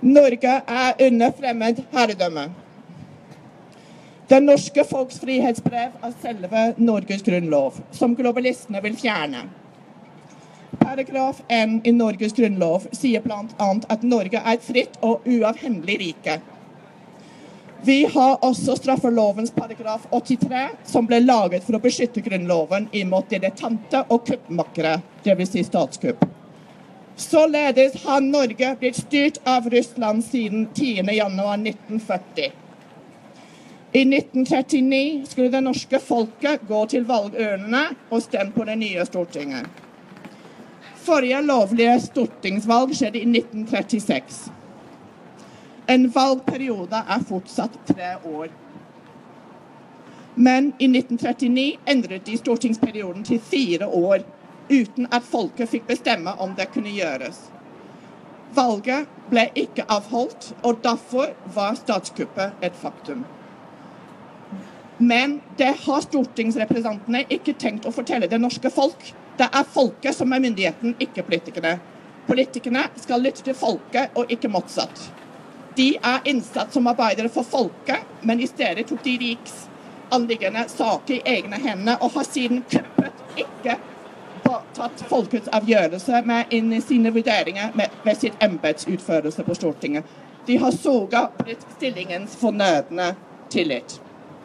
Norge under fremmed herredømme. Det norske folks frihetsbrev selve Norges grunnlov, som globalistene vil fjerne. Paragraf 1 i Norges grunnlov sier blant annet at Norge et fritt og uavhengig rike. Vi har også straffelovens paragraf 83, som ble laget for å beskytte grunnloven imot dilettanter og kuppmakere, det vil si statskupp. Således har Norge blitt styrt av Russland siden 10. januar 1940. I 1939 skulle det norske folket gå til valgurnene og stemme på det nye Stortinget. Forrige lovlige stortingsvalg skjedde i 1936. En valgperiode fortsatt 3 år. Men i 1939 endret de stortingsperioden til 4 år, uten at folket fikk bestemme om det kunne gjøres. Valget ble ikke avholdt, og derfor var statskuppet et faktum. Men det har stortingsrepresentantene ikke tenkt å fortelle det norske folk. Det folket som myndigheten, ikke politikerne. Politikerne skal lytte til folket, og ikke motsatt. De innsatt som arbeidere for folket, men i stedet tok de riks anliggende saker i egne hender, og har siden kuppet ikke tatt folkets avgjørelse med inn i sine vurderinger ved sitt embetsutførelse på Stortinget. De har sågar blitt stillingens fornødne tillit.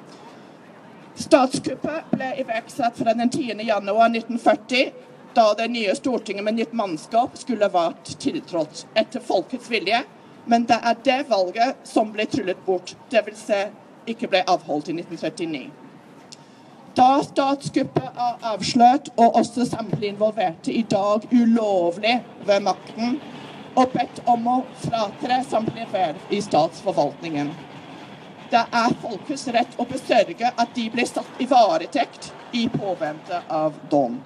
Statskuppet ble iverksatt fra den 10. januar 1940, da det nye Stortinget med nytt mannskap skulle vært tiltrådt etter folkets vilje, men det det valget som ble tryllet bort, det vil si ikke ble avholdt i 1939. Da statskuppet avslørt og også samtlige involverte i dag ulovlig ved makten og bedt om å fratre samtlige verv i statsforvaltningen. Det folkets rett å besørge at de ble satt i varetekt i påvente av dom.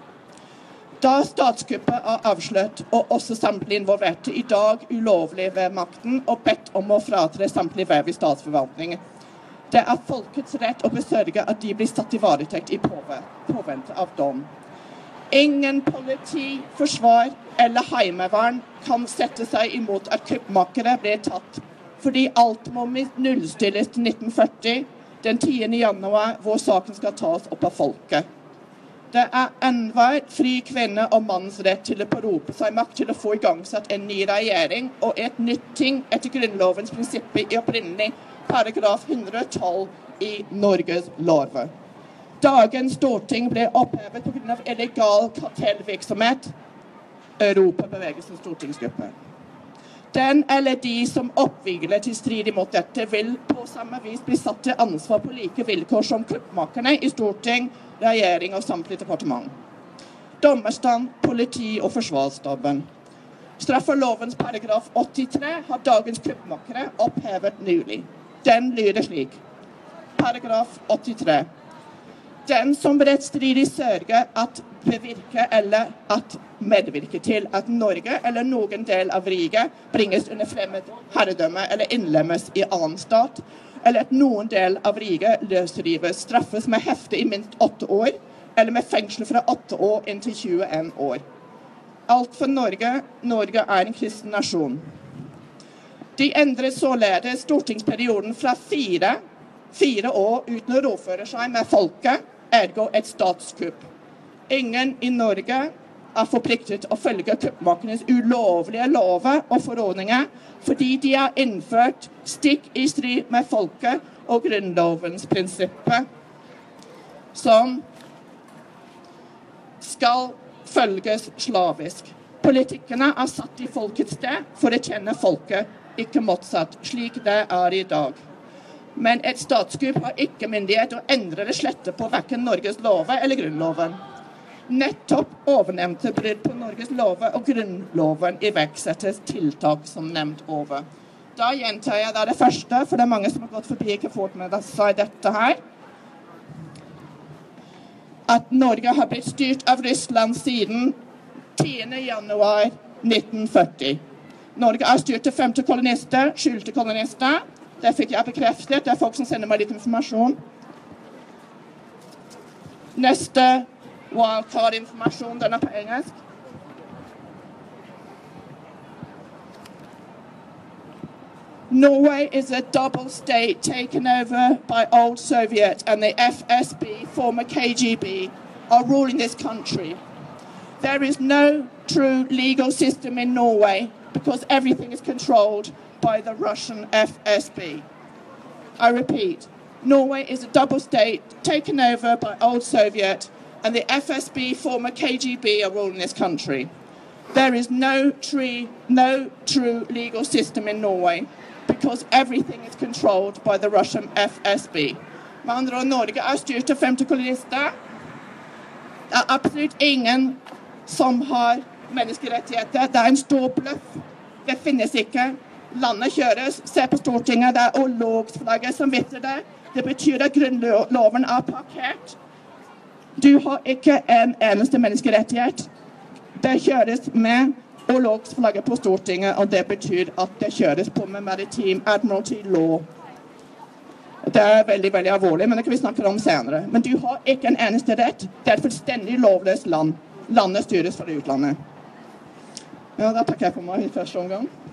Da statskuppet avslørt og også samtlige involverte i dag ulovlig ved makten og bedt om å fratre samtlige verv i statsforvaltningen. Det folkets rett å besørge at de blir satt i varetekt i påvente av dom. Ingen politi, forsvar eller heimevern kan sette seg imot at kuppmakere blir tatt, fordi alt må nullstilles til 1940, den 10. januar, hvor saken skal tas opp av folket. Det enhver fri kvinne og manns rett til å pårope seg makt til å få igangsatt en ny regjering og et nytt ting etter grunnlovens prinsipper i opprinnelig paragraf 112 i Norges lov. Dagens storting ble opphevet på grunn av illegal kartellvirksomhet, Europabevegelsens stortingsgruppe. Den eller de som oppvigler til strid imot dette vil på samme vis bli satt til ansvar på like vilkår som kuppmakerne i storting, regjering og samtlige departement. Dommerstand, politi og forsvarsstaben. Straffelovens paragraf 83 har dagens kuppmakere opphevet nylig. Den lyder slik. Paragraf 83. Den som beredstridig sørger at bevirke eller at medvirke til at Norge eller noen del av riket bringes under fremmed herredømme eller innlemmes i annen stat, eller at noen del av riket løsrives, straffes med hefte i minst 8 år, eller med fengsel fra 8 år inntil 21 år. Alt for Norge. Norge en kristen nasjon. De endret således stortingsperioden fra 4 år uten å råføre seg med folket, ergo et statskupp. Ingen i Norge forpliktet å følge kuppmakernes ulovlige lover og forordninger, fordi de har innført stikk i strid med folket og grunnlovens prinsipper, som skal følges slavisk. Politikerne satt i folkets sted for å kjenne folket, ikke motsatt, slik det i dag. Men et statskupp har ikke myndighet å endre eller slette på hverken Norges lover eller grunnloven. Nettopp ovennevnte brudd på Norges lover og grunnloven iverksettes tiltak som nevnt over. Da gjentar jeg det første, for det mange som har gått forbi ikke fått med seg dette her. At Norge har blitt styrt av Russland siden 10. januar 1940. Norge styrt til 5. kolonister, skjulte kolonister. Det fikk jeg bekreftet. Det folk som sender meg litt informasjon. Neste wildcard-informasjon, den på engelsk. Norway is a double state taken over by old Soviet, and the FSB, former KGB, are ruling this country. There is no true legal system in Norway because everything is controlled by the Russian FSB. I repeat, Norway is a double state taken over by old Soviet, and the FSB, former KGB, are ruling this country. There is no true legal system in Norway because everything is controlled by the Russian FSB. Med andre ord, Norge styrt til 50 kolonister. Det absolutt ingen som har menneskerettigheter. Det en stor bløff. Det finnes ikke. Landet kjøres. Se på Stortinget, det orlogsflagget som vitter det. Det betyr at grunnloven parkert. Du har ikke en eneste menneskerettighet. Det kjøres med orlogsflagget på Stortinget, og det betyr at det kjøres på med maritim admiralty law. Det veldig, veldig alvorlig, men det kan vi snakke om senere. Men du har ikke en eneste rett. Det et fullstendig lovløst land. Landet styres fra utlandet. Ja, da takker jeg for meg i første omgang.